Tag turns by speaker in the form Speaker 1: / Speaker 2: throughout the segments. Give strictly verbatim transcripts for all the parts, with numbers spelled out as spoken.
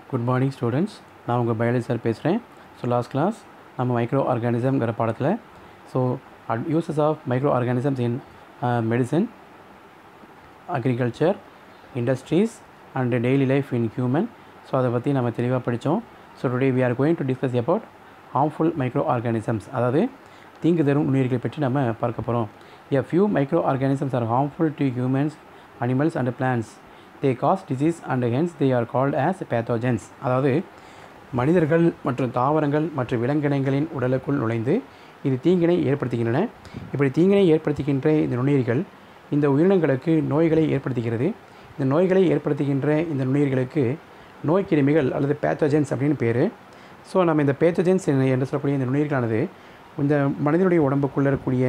Speaker 1: Good morning students. நான் உங்கள் biology sir பேசுகிறேன். ஸோ லாஸ்ட் கிளாஸ் நம்ம மைக்ரோ ஆர்கானிசம்ங்கிற பாடத்தில் so uses of micro organisms in medicine, agriculture, industries and daily life in human, so அதை பற்றி நம்ம தெளிவாக படித்தோம். So today we are going to discuss about harmful micro organisms, அதாவது தீங்கு தரும் நுண்ணுயிரிகளை பற்றி நம்ம பார்க்க போகிறோம். A few microorganisms are harmful to humans, animals and plants. They cause disease and hence they are called as pathogens. அதாவது மனிதர்கள் மற்றும் தாவரங்கள் மற்றும் விலங்கினங்களின் உடலுக்குள் நுழைந்து இது தீங்கினை ஏற்படுத்துகின்றன. இப்படி தீங்கினை ஏற்படுத்துகின்ற இந்த நுண்ணுயிர்கள் இந்த உயிரினங்களுக்கு நோய்களை ஏற்படுத்துகிறது. இந்த நோய்களை ஏற்படுத்துகின்ற இந்த நுண்ணுயிர்களுக்கு நோய் கிருமிகள் அல்லது பேத்தோஜென்ஸ் அப்படின்னு பேர். ஸோ நம்ம இந்த பேத்தோஜென்ஸ் என்று சொல்லக்கூடிய இந்த நுண்ணுயிர்களானது இந்த மனிதனுடைய உடம்புக்குள்ளே இருக்கக்கூடிய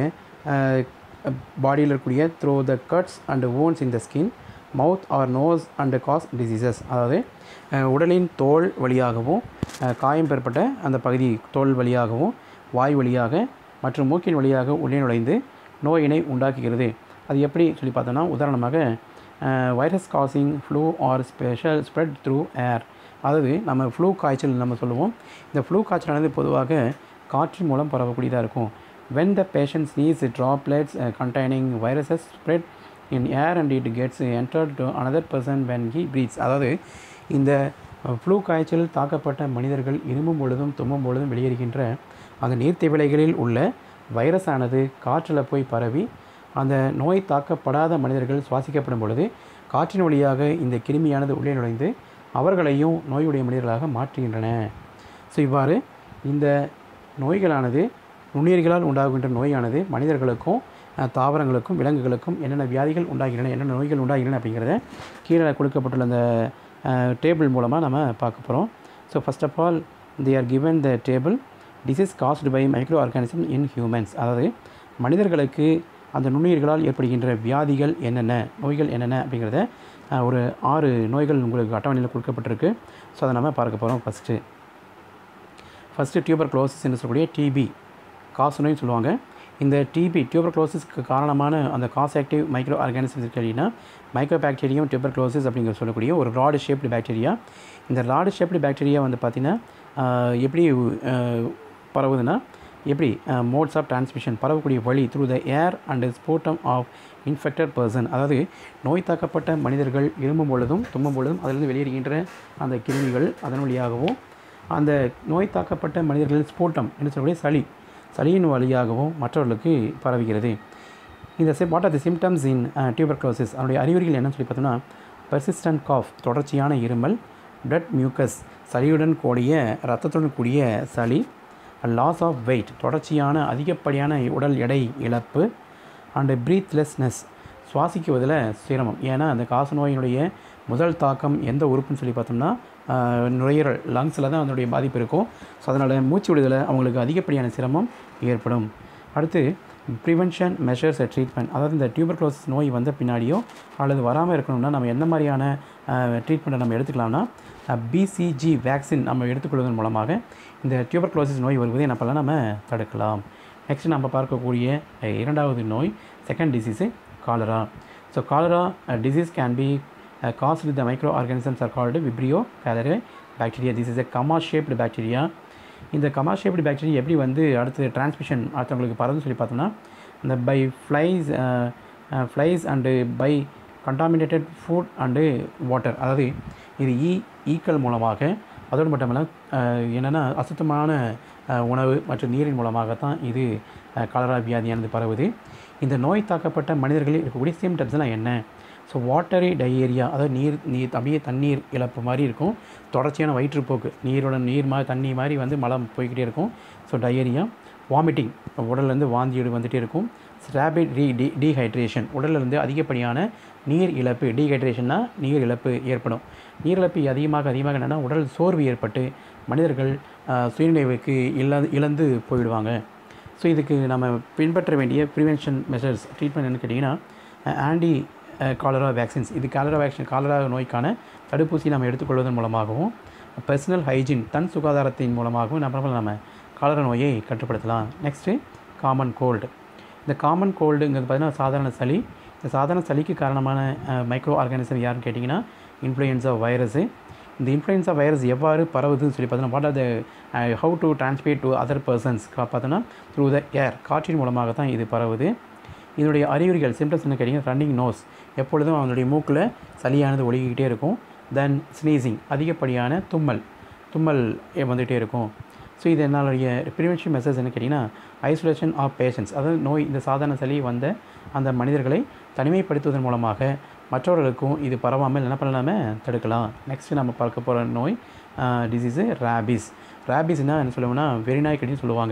Speaker 1: பாடியில் இருக்கக்கூடிய through the cuts and wounds in the skin, mouth or nose and causes diseases, அதாவது உடலின் தோல் வழியாகவும் காயம் பெறப்பட்ட அந்த பகுதி தோல் வழியாகவும் வாய் வழியாக மற்றும் மூக்கின் வழியாக உள்ளே நுழைந்து நோயினை உண்டாக்குகிறது. அது எப்படி சொல்லி பார்த்தோன்னா, உதாரணமாக virus causing flu or special spread through air, அதாவது நம்ம ஃப்ளூ காய்ச்சல் நம்ம சொல்லுவோம். இந்த ஃப்ளூ காய்ச்சலானது பொதுவாக காற்றின் மூலம் பரவக்கூடியதாக இருக்கும். When the patient sneezes, droplets uh, containing viruses spread in air and it gets entered to another person when he breathes. அதாவது இந்த ஃப்ளூ காய்ச்சல் தாக்கப்பட்ட மனிதர்கள் இருமும் பொழுதும் தும்மும் பொழுதும் வெளியேறுகின்ற அந்த நீர்த்திவளைகளில் உள்ள வைரஸானது காற்றில் போய் பரவி அந்த நோய் தாக்கப்படாத மனிதர்கள் சுவாசிக்கப்படும் பொழுது காற்றின் வழியாக இந்த கிருமியானது உள்ளே நுழைந்து அவர்களையும் நோயுடைய மனிதர்களாக மாற்றுகின்றன. ஸோ இவ்வாறு இந்த நோய்களானது நுண்ணுயிர்களால் உண்டாகின்ற நோயானது மனிதர்களுக்கும் தாவரங்களுக்கும் விலங்குகளுக்கும் என்னென்ன வியாதிகள் உண்டாகின்றன, என்னென்ன நோய்கள் உண்டாகின்றன அப்படிங்கிறத கீழே கொடுக்கப்பட்டுள்ள அந்த டேபிள் மூலமாக நம்ம பார்க்க போகிறோம். So first of all they are given the table disease caused by micro organism in humans, அதாவது மனிதர்களுக்கு அந்த நுண்ணுயிர்களால் ஏற்படுகின்ற வியாதிகள் என்னென்ன, நோய்கள் என்னென்ன அப்படிங்கிறத ஒரு ஆறு நோய்கள் உங்களுக்கு அட்டவணையில் கொடுக்கப்பட்டிருக்கு. ஸோ அதை நம்ம பார்க்க போகிறோம். ஃபஸ்ட்டு ஃபஸ்ட்டு டியூபர் குளோசிஸ் என்று சொல்லக்கூடிய டிபி காசநோய்னு சொல்லுவாங்க. இந்த டிபி டியூபர் குளோசிஸ்க்கு காரணமான அந்த காஸ் ஆக்டிவ் மைக்ரோ ஆர்கானிசம்ஸ் இருக்குது அப்படின்னா மைக்ரோ பாக்டீரியம் டியூபர் குளோசிஸ் அப்படிங்கிற சொல்லக்கூடிய ஒரு ராடு ஷேப்டு பாக்டீரியா. இந்த ராடு ஷேப்டு பாக்டீரியா வந்து பார்த்திங்கன்னா எப்படி பரவுதுன்னா, எப்படி மோட்ஸ் ஆஃப் டிரான்ஸ்மிஷன் பரவக்கூடிய வழி through the air and sputum of infected person, அதாவது நோய் தாக்கப்பட்ட மனிதர்கள் இருமும் பொழுதும் தும்மும் பொழுதும் அதிலிருந்து வெளியேறுகின்ற அந்த கிருமிகள் அதன் வழியாகவும் அந்த நோய் தாக்கப்பட்ட மனிதர்களின் ஸ்போட்டம் என்று சொல்லக்கூடிய சளி சளியின் வழியாகவும் மற்றவர்களுக்கு பரவுகிறது. இந்த what are the symptoms in tuberculosis, அதனுடைய அறிகுறிகள் என்னன்னு சொல்லி பார்த்தோம்னா, பெர்சிஸ்டன்ட் காஃப் தொடர்ச்சியான இருமல், பிளட் மியூக்கஸ் சளியுடன் கூடிய இரத்தத்துடன் கூடிய சளி, லாஸ் ஆஃப் வெயிட் தொடர்ச்சியான அதிகப்படியான உடல் எடை இழப்பு, அண்டு ப்ரீத்லெஸ்னஸ் சுவாசிக்குவதில் சிரமம். ஏன்னா அந்த காசநோயினுடைய முதல் தாக்கம் எந்த உறுப்புன்னு சொல்லி பார்த்தோம்னா நுரையீரல் லங்ஸில் தான் அதனுடைய பாதிப்பு இருக்கும். ஸோ அதனால் மூச்சு விடுதலை அவங்களுக்கு அதிகப்படியான சிரமம் ஏற்படும். அடுத்து ப்ரிவென்ஷன் மெஷர்ஸ் ட்ரீட்மெண்ட், அதாவது இந்த டியூபர் குளோசிஸ் நோய் வந்த பின்னாடியோ அல்லது வராமல் இருக்கணும்னா நம்ம எந்த மாதிரியான ட்ரீட்மெண்ட்டை நம்ம எடுத்துக்கலாம்னா, பிசிஜி வேக்சின் நம்ம எடுத்துக்கொள்வதன் மூலமாக இந்த டியூபர் குளோசிஸ் நோய் வருவதை என்ன பண்ணலாம், நம்ம தடுக்கலாம். நெக்ஸ்ட் நம்ம பார்க்கக்கூடிய இரண்டாவது நோய் second disease cholera. So cholera disease can be Uh, caused with the microorganisms are called Vibrio cholerae bacteria. This is a comma shaped bacteria. இந்த comma shaped bacteria எப்படி வந்து அடுத்து டிரான்ஸ்மிஷன் அடுத்தவங்களுக்கு பரவுன்னு சொல்லி பார்த்தோம்னா, இந்த by flies flies and by contaminated food and water, அதாவது இது ஈ ஈக்கள் மூலமாக, அதோடு மட்டுமல்ல என்னென்னா அசுத்தமான உணவு மற்றும் நீரின் மூலமாகத்தான் இது காலரா வியாதியானது பரவுது. இந்த நோய் தாக்கப்பட்ட மனிதர்களில் இருக்கக்கூடிய சிம்டம்ஸ்லாம் என்ன? ஸோ வாட்டரி டயேரியா, அதாவது நீர் நீர் அப்படியே தண்ணீர் இழப்பு மாதிரி இருக்கும், தொடர்ச்சியான வயிற்றுப்போக்கு, நீரோட நீர் மாதிரி தண்ணி மாதிரி வந்து மலம் போய்கிட்டே இருக்கும். ஸோ டயேரியா, வாமிட்டிங் உடல்லேருந்து வாந்தியோடு வந்துகிட்டே இருக்கும், ரேபிட் ரீ டி டீஹைட்ரேஷன் உடலிருந்து அதிகப்படியான நீர் இழப்பு, டீஹைட்ரேஷன்னா நீர் இழப்பு ஏற்படும். நீர் இழப்பு அதிகமாக அதிகமாக என்னென்னா உடல் சோர்வு ஏற்பட்டு மனிதர்கள் சுயநினைவுக்கு இல்ல இழந்து போயிடுவாங்க. ஸோ இதுக்கு நம்ம பின்பற்ற வேண்டிய ப்ரிவென்ஷன் மெஷர்ஸ் ட்ரீட்மெண்ட் என்னன்னு கேட்டிங்கன்னா, ஆன்டி காலரா வேக்சின்ஸ், இது காலரா வேக்சின் காலரா நோய்க்கான தடுப்பூசி நம்ம எடுத்துக்கொள்வதன் மூலமாகவும் பர்சனல் ஹைஜீன் தன் சுகாதாரத்தின் மூலமாகவும் நம்ம நம்ம காலரா நோயை கட்டுப்படுத்தலாம். Next common cold. இந்த காமன் கோல்டுங்கிறது பார்த்திங்கன்னா சாதாரண சளி. இந்த சாதாரண சளிக்கு காரணமான மைக்ரோ ஆர்கானிசம் யாருன்னு கேட்டிங்கன்னா இன்ஃப்ளூயன்ஸா வைரஸு. இந்த இன்ஃப்ளூயன்ஸா வைரஸ் எவ்வாறு பரவுதுன்னு சொல்லி பார்த்தோன்னா what are the how to transmit to other persons பார்த்தோன்னா த்ரூ த ஏர், காற்றின் மூலமாக தான் இது பரவுது. இதனுடைய அறிகுறிகள் சிம்டம்ஸ் என்ன கேட்டிங்கன்னா ரன்னிங் நோஸ், எப்பொழுதும் அவனுடைய மூக்கில் சளியானது ஒழுகிக்கிட்டே இருக்கும். தென் ஸ்னீசிங், அதிகப்படியான தும்மல் தும்மல் வந்துகிட்டே இருக்கும். ஸோ இது என்னுடைய ப்ரிவென்ஷன் மெசேஜ் என்ன கேட்டிங்கன்னா ஐசோலேஷன் ஆஃப் பேஷண்ட்ஸ், அதாவது நோய் இந்த சாதாரண சளி வந்த அந்த மனிதர்களை தனிமைப்படுத்துவதன் மூலமாக மற்றவர்களுக்கும் இது பரவாமல் என்ன பண்ணலாமல் தடுக்கலாம். நெக்ஸ்ட்டு நம்ம பார்க்க போகிற நோய் டிசீஸு ரேபிஸ். ரேபிஸ்னால் என்ன சொல்லுவோம்னா வெறிநாய் கடின்னு சொல்லுவாங்க.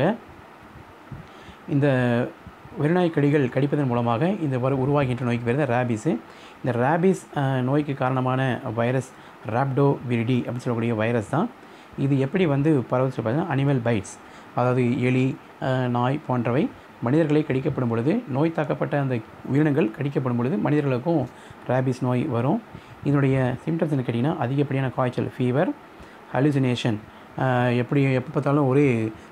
Speaker 1: இந்த வெறிநாய் கடிகள் கடிப்பதன் மூலமாக இந்த வரு உருவாகின்ற நோய்க்கு பேர் தான் ரேபிஸு. இந்த ரேபிஸ் நோய்க்கு காரணமான வைரஸ் ராப்டோ விரிடி அப்படின்னு சொல்லக்கூடிய வைரஸ் தான். இது எப்படி வந்து பரவுது சொல்லி பார்த்தீங்கன்னா அனிமல் பைட்ஸ், அதாவது எலி, நாய் போன்றவை மனிதர்களை கடிக்கப்படும் பொழுது, நோய் தாக்கப்பட்ட அந்த உயிரினங்கள் கடிக்கப்படும் பொழுது மனிதர்களுக்கும் ரேபிஸ் நோய் வரும். இதனுடைய சிம்டம்ஸ் என்ன கேட்டிங்கன்னா அதிகப்படியான காய்ச்சல், ஃபீவர், ஹலுசினேஷன், எப்படி எப்போ பார்த்தாலும் ஒரே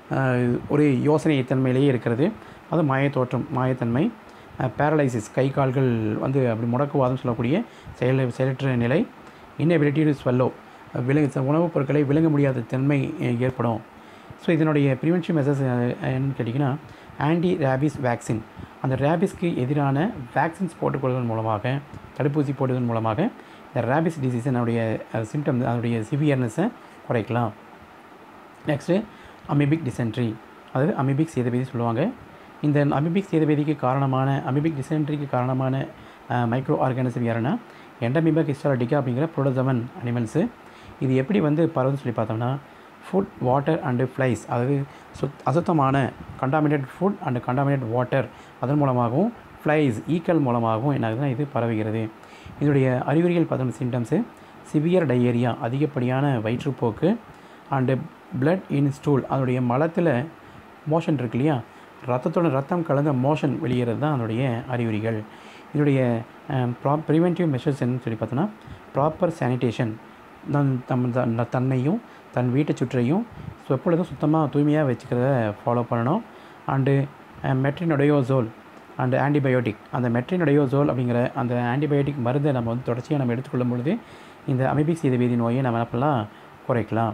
Speaker 1: ஒரே யோசனை தன்மையிலேயே இருக்கிறது, அது மாயத்தோற்றம், மாயத்தன்மை, பேரலைசிஸ், கை கால்கள் வந்து அப்படி முடக்குவாதம் சொல்லக்கூடிய செயல் செயலற்ற நிலை, இன்னெபிலிட்டி டு ஸ்வெல்லோ, விலங்கு உணவுப் பொருட்களை விளங்க முடியாத தன்மை ஏற்படும். ஸோ இதனுடைய ப்ரிவென்ஷன் மெசேஜ் என்னன்னு கேட்டிங்கன்னா ஆன்டி ரேபிஸ் வேக்சின், அந்த ரேபிஸ்க்கு எதிரான வேக்சின்ஸ் போட்டுக்கொள்வதன் மூலமாக, தடுப்பூசி போடுவதன் மூலமாக இந்த ரேபிஸ் டிசீஸ் என்னுடைய சிம்டம் அதனுடைய சிவியர்னஸை குறைக்கலாம். நெக்ஸ்ட்டு அமீபிக் டிசென்ட்ரி, அதாவது அமீபிக் சேதபேதி சொல்லுவாங்க. இந்த அமீபிக் சேதபேதிக்கு காரணமான அமீபிக் டிசென்ட்ரிக்கு காரணமான மைக்ரோ ஆர்கானிசம் யாருன்னா எண்டமீபா ஹிஸ்டாலிட்டிகா அப்படிங்கிற புரோட்டோசோவன் அனிமல்ஸு. இது எப்படி வந்து பரவுதுன்னு சொல்லி பார்த்தோம்னா ஃபுட், வாட்டர் அண்டு ஃப்ளைஸ், அதாவது சுத் அசுத்தமான contaminate food and contaminate water, அதன் மூலமாகவும் ஃப்ளைஸ் ஈக்கள் மூலமாகவும் என்ன ஆகுதுன்னா இது பரவுகிறது. இதனுடைய அறிகுறிகள் பார்த்தோம்னா சிம்டம்ஸு சிவியர் டயேரியா, அதிகப்படியான வயிற்றுப்போக்கு, அண்டு பிளட் இன் ஸ்டூல், அதனுடைய மலத்தில் மோஷன் இருக்கு இல்லையா, ரத்தத்தோட ரத்தம் கலந்த மோஷன் வெளியேறது தான் அதனுடைய அறிகுறிகள். இதனுடைய ப்ரா ப்ரிவென்டிவ் மெஷர்ஸ் என்னன்னு சொல்லி பார்த்தோன்னா ப்ராப்பர் சானிடேஷன், தன் தம் தன்னையும் தன் வீட்டை சுற்றியும் ஸோ எப்பொழுதும் சுத்தமாக தூய்மையாக வச்சுக்கிறத ஃபாலோ பண்ணணும். அண்டு மெட்ரினோடையோசோல் அண்டு ஆன்டிபயோட்டிக், அந்த மெட்ரினோடையோசோல் அப்படிங்கிற அந்த ஆன்டிபயோட்டிக் மருந்தை நம்ம வந்து தொடர்ச்சியாக நம்ம எடுத்துக்கொள்ளும் பொழுது இந்த அமீபிக் சேதபேதி நோயை நம்ம என்ன பண்ணலாம், குறைக்கலாம்.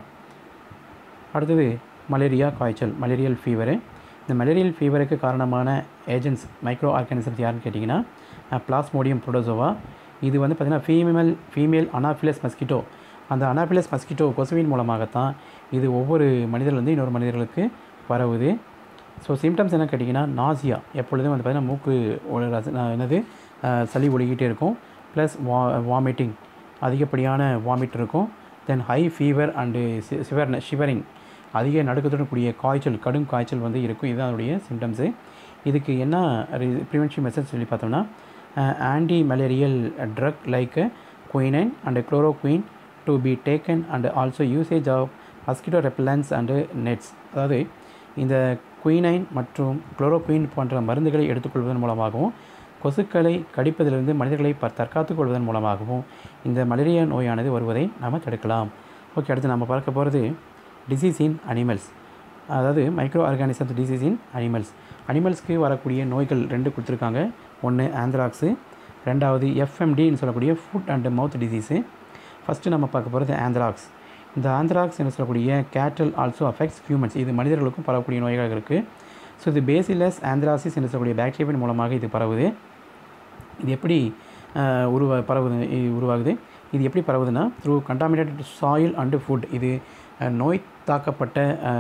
Speaker 1: அடுத்தது மலேரியா காய்ச்சல், மலேரியல் ஃபீவரு. இந்த மலேரியல் ஃபீவருக்கு காரணமான ஏஜென்ட்ஸ் மைக்ரோ ஆர்கானிசம்ஸ் யாருன்னு கேட்டிங்கன்னா பிளாஸ்மோடியம் புரோட்டோசோவா. இது வந்து பார்த்திங்கன்னா ஃபீமேல் ஃபீமேல் அனாஃபிலஸ் மஸ்கிட்டோ, அந்த அனாஃபிலஸ் மஸ்கிட்டோ கொசுவின் மூலமாகத்தான் இது ஒவ்வொரு மனிதர்லேருந்து இன்னொரு மனிதர்களுக்கு பரவுது. ஸோ சிம்டம்ஸ் என்ன கேட்டிங்கன்னா நாசியா, எப்பொழுதும் வந்து பார்த்திங்கன்னா மூக்கு என்னது சளி ஒழுகிட்டே இருக்கும், ப்ளஸ் வா வாமிட்டிங், அதிகப்படியான வாமிட் இருக்கும். Then high fever and shiver shivering, அதிக நடுக்கத்துடன் கூடிய காய்ச்சல், கடும் காய்ச்சல் வந்து இருக்கும். இதுதான் அதனுடைய சிம்டம்ஸு. இதுக்கு என்ன ப்ரிவென்ஷன் மெசேஜ் சொல்லி பார்த்தோம்னா anti malarial drug like quinine and chloroquine to be taken and also usage of mosquito repellents and nets, அதாவது இந்த குயினைன் மற்றும் குளோரோகுயின் போன்ற மருந்துகளை எடுத்துக்கொள்வதன் மூலமாகவும் கொசுக்களை கடிப்பதிலிருந்து மனிதர்களை ப தற்காத்து கொள்வதன் மூலமாகவும் இந்த மலேரியா நோயானது வருவதை நாம் தடுக்கலாம். ஓகே, அடுத்து நம்ம பார்க்க போகிறது டிசீஸ் இன் அனிமல்ஸ், அதாவது micro organisms disease in animals. அனிமல்ஸ்க்கு வரக்கூடிய நோய்கள் ரெண்டு கொடுத்துருக்காங்க. ஒன்று ஆந்த்ராக்ஸு, ரெண்டாவது எஃப்எம்டின்னு சொல்லக்கூடிய foot and mouth disease. First நம்ம பார்க்க போகிறது ஆந்த்ராக்ஸ். இந்த ஆந்த்ராக்ஸ் என்ன சொல்லக்கூடிய கேட்டல் ஆல்சோ அஃபெக்ட்ஸ் ஹியூமன்ஸ், இது மனிதர்களுக்கும் பரவக்கூடிய நோய்கள் இருக்குது. ஸோ இது பேசிலஸ் ஆந்த்ராசிஸ் என்று சொல்லக்கூடிய பாக்டீரியாவின் மூலமாக இது பரவுது. இது எப்படி உருவா பரவுது உருவாகுது இது எப்படி பரவுதுன்னா through contaminated soil and food. இது நோய் தாக்கப்பட்ட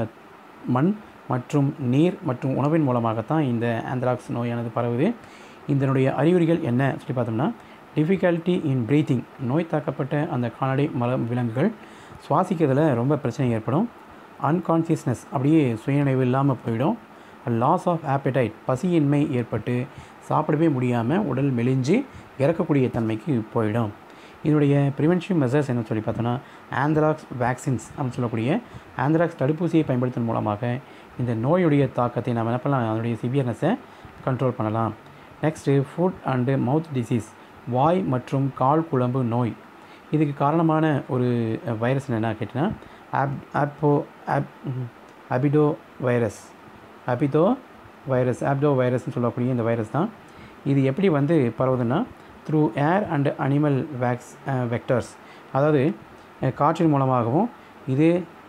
Speaker 1: மண் மற்றும் நீர் மற்றும் உணவின் மூலமாகத்தான் இந்த ஆந்த்ராக்ஸ் நோயானது பரவுது. இதனுடைய அறிகுறிகள் என்ன சொல்லி பார்த்தோம்னா டிஃபிகல்ட்டி இன் ப்ரீத்திங், நோய் தாக்கப்பட்ட அந்த கால்நடை மல விலங்குகள் சுவாசிக்கிறதுல ரொம்ப பிரச்சனை ஏற்படும். அன்கான்சியஸ்னஸ், அப்படியே சுயநினைவு இல்லாமல் போயிடும். லாஸ் ஆஃப் ஆப்படைட், பசியின்மை ஏற்பட்டு சாப்பிடவே முடியாமல் உடல் மெலிஞ்சு இறக்கக்கூடிய தன்மைக்கு போயிடும். இதனுடைய ப்ரிவென்ஷன் மெசர்ஸ் என்ன சொல்லி பார்த்தோன்னா ஆந்த்ராக்ஸ் வேக்சின்ஸ் அப்படின்னு சொல்லக்கூடிய ஆந்த்ராக்ஸ் தடுப்பூசியை பயன்படுத்தும் மூலமாக இந்த நோயுடைய தாக்கத்தை நம்ம என்ன பண்ணலாம், அதனுடைய சிவியர்னஸை கண்ட்ரோல் பண்ணலாம். Next foot and mouth disease, வாய் மற்றும் கால் குழம்பு நோய். இதுக்கு காரணமான ஒரு வைரஸ் என்னென்னா கேட்டிங்கன்னா ஆப் ஆப்போ ஆப் aphtho virus aphtho virus aphtho வைரஸ்ன்னு சொல்லக்கூடிய இந்த வைரஸ் தான். இது எப்படி வந்து பரவுதுன்னா த்ரூ ஏர் அண்ட் அனிமல் வேக்ஸ் வெக்டர்ஸ், அதாவது காற்றின் மூலமாகவும் இது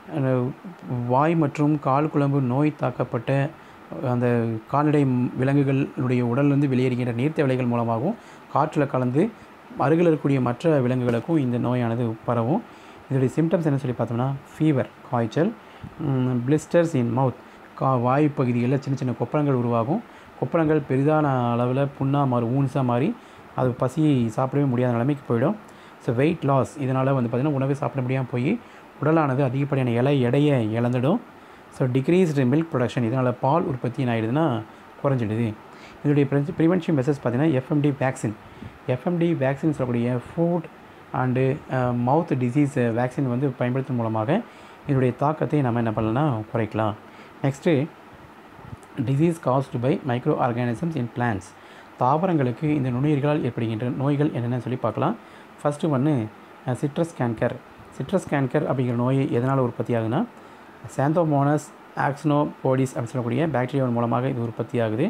Speaker 1: வாய் மற்றும் கால் குழம்பு நோய் தாக்கப்பட்ட அந்த கால்நடை விலங்குகளுடைய உடலிலிருந்து வெளியேறுகின்ற நீர்த்தவளைகள் மூலமாகவும் காற்றில் கலந்து அருகில் இருக்கக்கூடிய மற்ற விலங்குகளுக்கும் இந்த நோயானது பரவும். இதோடைய சிம்டம்ஸ் என்ன சொல்லி பார்த்தோம்னா ஃபீவர் காய்ச்சல், பிளிஸ்டர்ஸ் இன் மவுத் கா வாயு பகுதிகளில் சின்ன சின்ன கொப்பளங்கள் உருவாகும். கொப்பளங்கள் பெரிதான அளவில் புண்ணாக மாறி ஊன்ஸாக மாறி அது பசியை சாப்பிடவே முடியாத நிலைமைக்கு போயிடும். ஸோ வெயிட் லாஸ் இதனால் வந்து பார்த்திங்கன்னா உணவை சாப்பிட முடியாமல் போய் உடலானது அதிகப்படியான இலை எடையை இழந்துடும். ஸோ டிக்ரீஸ்டு மில்க் ப்ரொடக்ஷன் இதனால் பால் உற்பத்தி என்ன ஆகிடுதுன்னா குறைஞ்சிடுது. இதனுடைய ப்ரிவென்ஷன் மெசேஜ் பார்த்திங்கன்னா எஃப்எம்டி வேக்சின் எஃப்எம்டி வேக்சின் சொல்லக்கூடிய foot and mouth disease vaccine வந்து பயன்படுத்தும் மூலமாக இதனுடைய தாக்கத்தை நம்ம என்ன பண்ணலாம்னா குறைக்கலாம். Next disease caused by micro organisms in plants தாவரங்களுக்கு இந்த நுண்ணுயிர்களால் ஏற்படுகின்ற நோய்கள் என்னென்னு சொல்லி பார்க்கலாம். ஃபஸ்ட்டு ஒன்று சிட்ரஸ் கேன்கர். சிட்ரஸ் கேன்கர் அப்படிங்கிற நோய் எதனால் உற்பத்தி ஆகுதுன்னா சாந்தோமோனஸ் ஆக்சினோபோடிஸ் அப்படின்னு சொல்லக்கூடிய பாக்டீரியாவின் மூலமாக இது உற்பத்தி ஆகுது.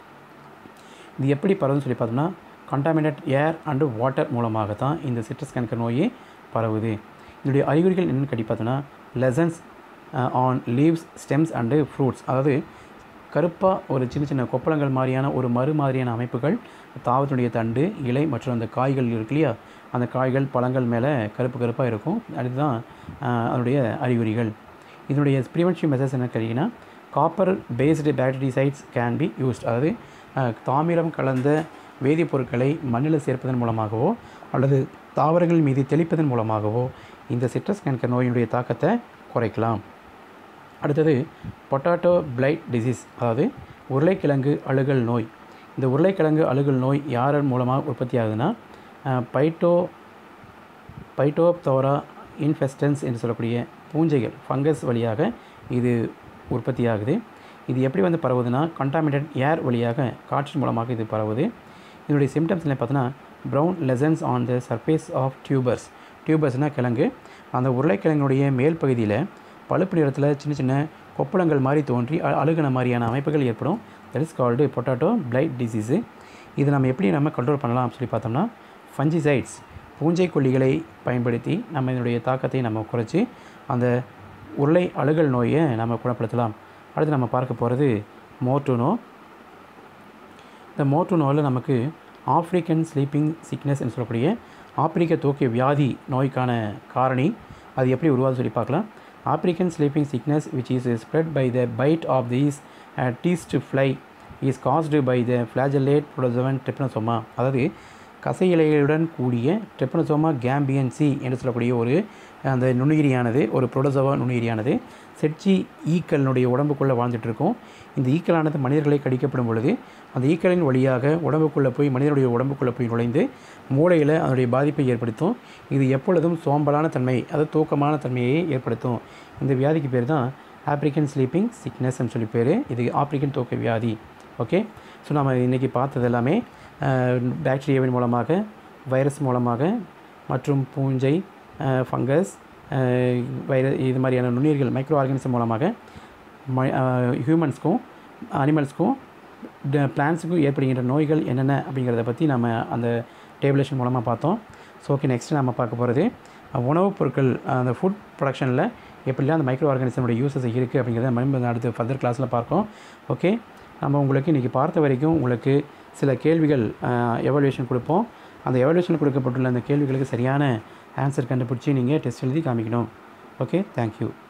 Speaker 1: இது எப்படி பரவுதுன்னு சொல்லி பார்த்தோம்னா கண்டாமினேட் ஏர் அண்டு வாட்டர் மூலமாக தான் இந்த சிட்ரஸ் கேன்கர் நோயே பரவுது. இதனுடைய அறிகுறிகள் என்னென்னு கட்டி பார்த்தோன்னா lesions on leaves stems and fruits, அதாவது கருப்பாக ஒரு சின்ன சின்ன கொப்பளங்கள் மாதிரியான ஒரு மறு மாதிரியான அமைப்புகள் தாவரத்துடைய தண்டு இலை மற்றும் அந்த காய்கள் இருக்கு இல்லையா, அந்த காய்கள் பழங்கள் மேலே கருப்பு கருப்பாக இருக்கும். அதுதான் அதனுடைய அறிகுறிகள். இதனுடைய ப்ரிவென்ஷன் மெசேஜ் என்ன கேட்டிங்கன்னா copper based bactericides can be used, அதாவது தாமிரம் கலந்த வேதிப்பொருட்களை மண்ணில் சேர்ப்பதன் மூலமாகவோ அல்லது தாவரங்கள் மீது தெளிப்பதன் மூலமாகவோ இந்த சிட்ரஸ் கேன்கர் நோயினுடைய தாக்கத்தை குறைக்கலாம். அடுத்தது பொட்டாட்டோ பிளைட் டிசீஸ், அதாவது உருளைக்கிழங்கு அழுகல் நோய். இந்த உருளைக்கிழங்கு அழுகல் நோய் யார் மூலமாக உற்பத்தி ஆகுதுன்னா பைட்டோ பைட்டோப்தோரா இன்ஃபெஸ்டன்ஸ் என்று சொல்லக்கூடிய பூஞ்சைகள் ஃபங்கஸ் வழியாக இது உற்பத்தி ஆகுது. இது எப்படி வந்து பரவுதுன்னா கண்டாமினேட் ஏர் வழியாக காற்றின் மூலமாக இது பரவுது. இதனுடைய சிம்டம்ஸ்ல பார்த்தோன்னா brown lesions on the surface of tubers. டியூபர்ஸ்னால் கிழங்கு, அந்த உருளைக்கிழங்குடைய மேல் பகுதியில் பழுப்பு நிறத்தில் சின்ன சின்ன கொப்பளங்கள் மாதிரி தோன்றி அழுகின மாதிரியான அமைப்புகள் ஏற்படும். That is called potato blight disease. இது நம்ம எப்படி நம்ம கண்ட்ரோல் பண்ணலாம் சொல்லி பார்த்தோம்னா ஃபஞ்சிசைட்ஸ் பூஞ்சைக்கொல்லிகளை பயன்படுத்தி நம்ம இதனுடைய தாக்கத்தை நம்ம குறைச்சி அந்த உருளை அழுகல் நோயை நம்ம குணப்படுத்தலாம். அடுத்து நம்ம பார்க்க போகிறது மோர்டுனோ. இந்த மோர்டுனோவில் நமக்கு ஆப்ரிக்கன் ஸ்லீப்பிங் சிக்னஸ் என்று சொல்லக்கூடிய ஆப்பிரிக்க தூக்கிய வியாதி நோய்க்கான காரணி அது எப்படி உருவாது சொல்லி பார்க்கலாம். African sleeping sickness which is spread by the bite of these uh, teased fly is caused by the flagellate protozoan trypanosoma, அதாவது கசை இலைகளுடன் கூடிய ட்ரிப்பனோசோமா கேம்பியன்சி என்று சொல்லக்கூடிய ஒரு அந்த நுண்ணுயிரியானது ஒரு புரோட்டோசோவா நுண்ணுயிரியானது செட்சி ஈக்களினுடைய உடம்புக்குள்ளே வாழ்ந்துட்டு இருக்கும். இந்த ஈக்களானது மனிதர்களை கடிக்கப்படும் பொழுது அந்த ஈக்களின் வழியாக உடம்புக்குள்ளே போய் மனிதனுடைய உடம்புக்குள்ளே போய் நுழைந்து மூளையில் அதனுடைய பாதிப்பை ஏற்படுத்தும். இது எப்பொழுதும் சோம்பலான தன்மை, அதாவது தூக்கமான தன்மையை ஏற்படுத்தும். இந்த வியாதிக்கு பேர் தான் ஆப்ரிக்கன் ஸ்லீப்பிங் சிக்னஸ்ன்னு சொல்லி பேர். இது ஆப்ரிக்கன் தூக்க வியாதி. ஓகே, ஸோ நம்ம இன்றைக்கி பார்த்தது எல்லாமே பாக்டீரியாவின் மூலமாக, வைரஸ் மூலமாக மற்றும் பூஞ்சை, ஃபங்கஸ், வைர இது மாதிரியான நுண்ணுயிர்கள் மைக்ரோ ஆர்கானிசம் மூலமாக ம ஹியூமன்ஸ்க்கும் அனிமல்ஸ்க்கும் பிளான்ஸுக்கும் ஏற்படுகின்ற நோய்கள் என்னென்ன அப்படிங்கிறத பற்றி நம்ம அந்த டேபிளேஷன் மூலமாக பார்த்தோம். ஸோ ஓகே, நெக்ஸ்ட்டு நம்ம பார்க்க போகிறது உணவுப் பொருட்கள், அந்த ஃபுட் ப்ரொடக்ஷனில் எப்படிலாம் அந்த மைக்ரோ ஆர்கானிசமோட யூசஸ் இருக்குது அப்படிங்கிறத மறுபடியும் அடுத்து ஃபர்தர் கிளாஸில் பார்ப்போம். ஓகே, நம்ம உங்களுக்கு இன்றைக்கி பார்த்த வரைக்கும் உங்களுக்கு சில கேள்விகள் எவாலுவேஷன் கொடுப்போம். அந்த எவாலுவேஷன் கொடுக்கப்பட்டுள்ள அந்த கேள்விகளுக்கு சரியான ஆன்சர் கண்டுபிடிச்சி நீங்கள் டெஸ்ட் எழுதி காமிக்கணும். Okay, thank you.